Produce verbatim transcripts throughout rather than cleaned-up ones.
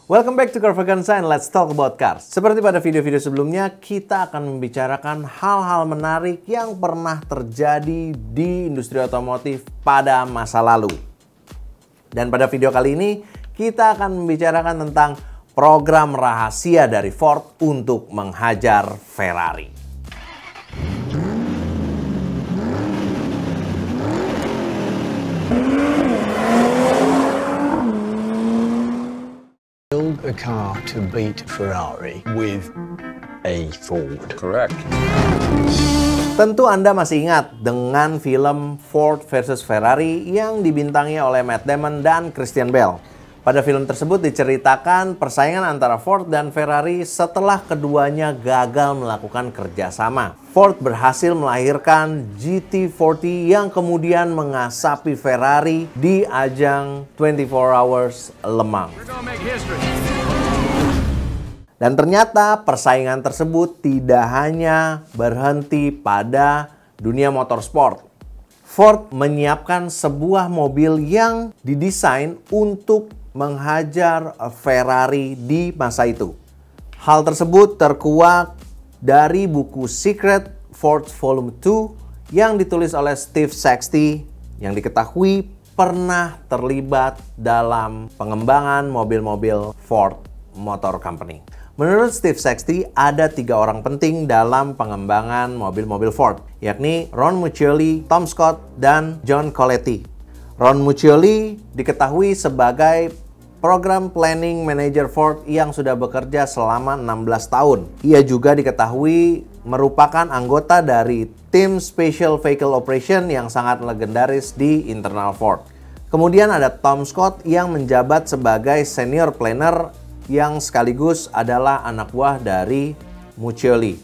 Welcome back to Car Vacanza and let's talk about cars. Seperti pada video-video sebelumnya, kita akan membicarakan hal-hal menarik yang pernah terjadi di industri otomotif pada masa lalu. Dan pada video kali ini, kita akan membicarakan tentang program rahasia dari Ford untuk menghajar Ferrari. Build a car to beat Ferrari with a Ford. Correct. Tentu Anda masih ingat dengan film Ford versus Ferrari yang dibintangi oleh Matt Damon dan Christian Bale. Pada film tersebut diceritakan persaingan antara Ford dan Ferrari setelah keduanya gagal melakukan kerjasama. Ford berhasil melahirkan G T empat puluh yang kemudian mengasapi Ferrari di ajang dua puluh empat Hours Le Mans. Dan ternyata persaingan tersebut tidak hanya berhenti pada dunia motorsport. Ford menyiapkan sebuah mobil yang didesain untuk menghajar Ferrari di masa itu. Hal tersebut terkuak dari buku Secret Ford Volume dua yang ditulis oleh Steve Sexty yang diketahui pernah terlibat dalam pengembangan mobil-mobil Ford Motor Company. Menurut Steve Sexty, ada tiga orang penting dalam pengembangan mobil-mobil Ford, yakni Ron Muccioli, Tom Scott, dan John Coletti. Ron Muccioli diketahui sebagai Program Planning Manager Ford yang sudah bekerja selama enam belas tahun. Ia juga diketahui merupakan anggota dari tim Special Vehicle Operation yang sangat legendaris di internal Ford. Kemudian ada Tom Scott yang menjabat sebagai Senior Planner yang sekaligus adalah anak buah dari Muccioli.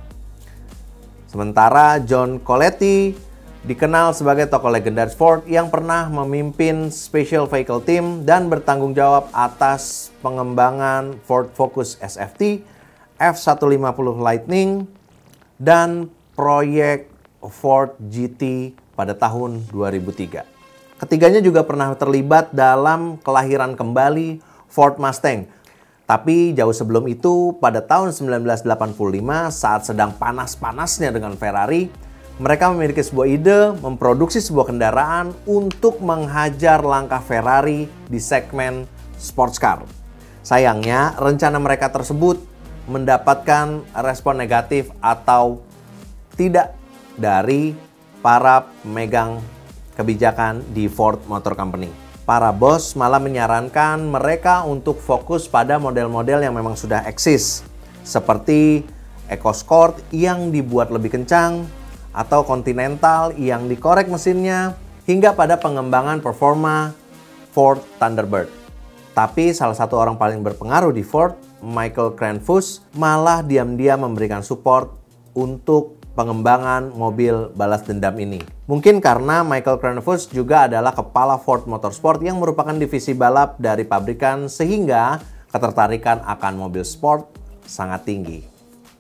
Sementara John Coletti dikenal sebagai tokoh legendaris Ford yang pernah memimpin Special Vehicle Team dan bertanggung jawab atas pengembangan Ford Focus S F T, F seratus lima puluh Lightning, dan proyek Ford G T pada tahun dua ribu tiga. Ketiganya juga pernah terlibat dalam kelahiran kembali Ford Mustang. Tapi jauh sebelum itu, pada tahun sembilan belas delapan puluh lima saat sedang panas-panasnya dengan Ferrari, mereka memiliki sebuah ide memproduksi sebuah kendaraan untuk menghajar langkah Ferrari di segmen sports car. Sayangnya, rencana mereka tersebut mendapatkan respon negatif atau tidak dari para pemegang kebijakan di Ford Motor Company. Para bos malah menyarankan mereka untuk fokus pada model-model yang memang sudah eksis, seperti EcoSport yang dibuat lebih kencang, atau Continental yang dikorek mesinnya, hingga pada pengembangan performa Ford Thunderbird. Tapi salah satu orang paling berpengaruh di Ford, Michael Cranfus, malah diam-diam memberikan support untuk pengembangan mobil balas dendam ini. Mungkin karena Michael Cranfus juga adalah kepala Ford Motorsport yang merupakan divisi balap dari pabrikan, sehingga ketertarikan akan mobil sport sangat tinggi.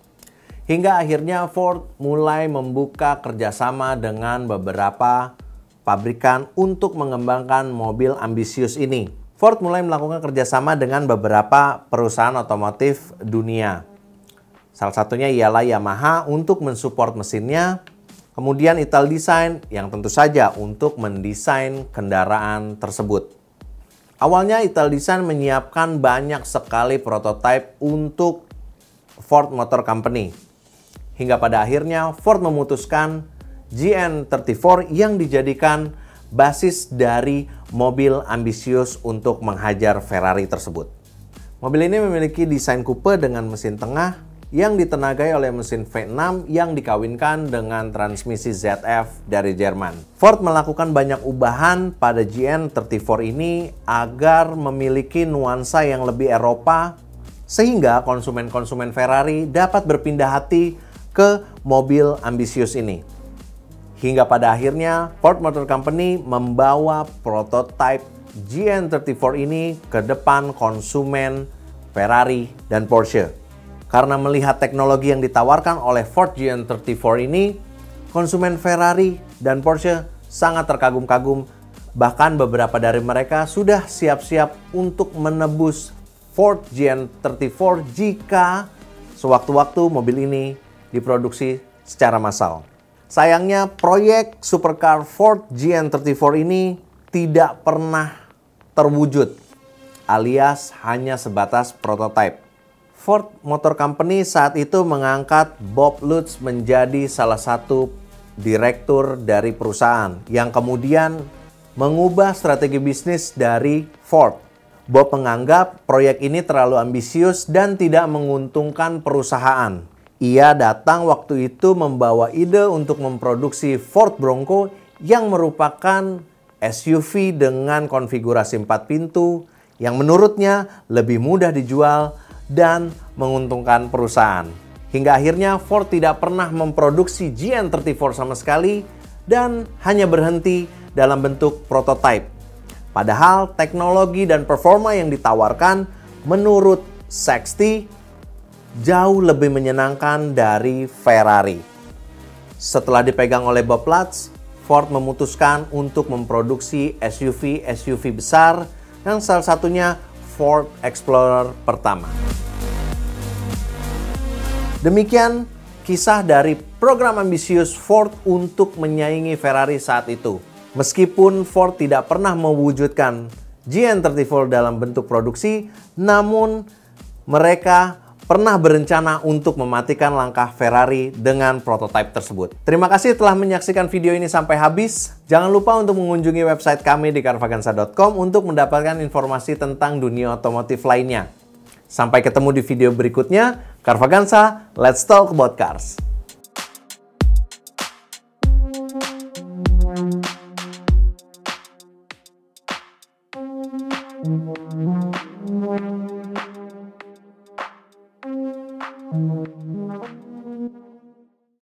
Hingga akhirnya Ford mulai membuka kerjasama dengan beberapa pabrikan untuk mengembangkan mobil ambisius ini. Ford mulai melakukan kerjasama dengan beberapa perusahaan otomotif dunia. Salah satunya ialah Yamaha untuk mensupport mesinnya, kemudian Italdesign yang tentu saja untuk mendesain kendaraan tersebut. Awalnya Italdesign menyiapkan banyak sekali prototipe untuk Ford Motor Company. Hingga pada akhirnya Ford memutuskan G N tiga puluh empat yang dijadikan basis dari mobil ambisius untuk menghajar Ferrari tersebut. Mobil ini memiliki desain coupe dengan mesin tengah yang ditenagai oleh mesin V enam yang dikawinkan dengan transmisi Z F dari Jerman. Ford melakukan banyak ubahan pada G N tiga puluh empat ini agar memiliki nuansa yang lebih Eropa, sehingga konsumen-konsumen Ferrari dapat berpindah hati ke mobil ambisius ini. Hingga pada akhirnya Ford Motor Company membawa prototipe G N tiga puluh empat ini ke depan konsumen Ferrari dan Porsche. Karena melihat teknologi yang ditawarkan oleh Ford G N tiga puluh empat ini, konsumen Ferrari dan Porsche sangat terkagum-kagum. Bahkan beberapa dari mereka sudah siap-siap untuk menebus Ford G N tiga puluh empat jika sewaktu-waktu mobil ini diproduksi secara massal. Sayangnya proyek supercar Ford G N tiga puluh empat ini tidak pernah terwujud, alias hanya sebatas prototipe. Ford Motor Company saat itu mengangkat Bob Lutz menjadi salah satu direktur dari perusahaan yang kemudian mengubah strategi bisnis dari Ford. Bob menganggap proyek ini terlalu ambisius dan tidak menguntungkan perusahaan. Ia datang waktu itu membawa ide untuk memproduksi Ford Bronco yang merupakan S U V dengan konfigurasi empat pintu yang menurutnya lebih mudah dijual dan menguntungkan perusahaan. Hingga akhirnya Ford tidak pernah memproduksi G N tiga puluh empat sama sekali dan hanya berhenti dalam bentuk prototipe. Padahal teknologi dan performa yang ditawarkan menurut Sexty jauh lebih menyenangkan dari Ferrari. Setelah dipegang oleh Bob Lutz, Ford memutuskan untuk memproduksi S U V-S U V besar yang salah satunya Ford Explorer pertama. Demikian kisah dari program ambisius Ford untuk menyaingi Ferrari saat itu. Meskipun Ford tidak pernah mewujudkan G N tiga puluh dalam bentuk produksi, namun mereka pernah berencana untuk mematikan langkah Ferrari dengan prototipe tersebut. Terima kasih telah menyaksikan video ini sampai habis. Jangan lupa untuk mengunjungi website kami di carvaganza dot com untuk mendapatkan informasi tentang dunia otomotif lainnya. Sampai ketemu di video berikutnya. Carvaganza, let's talk about cars. Thank you.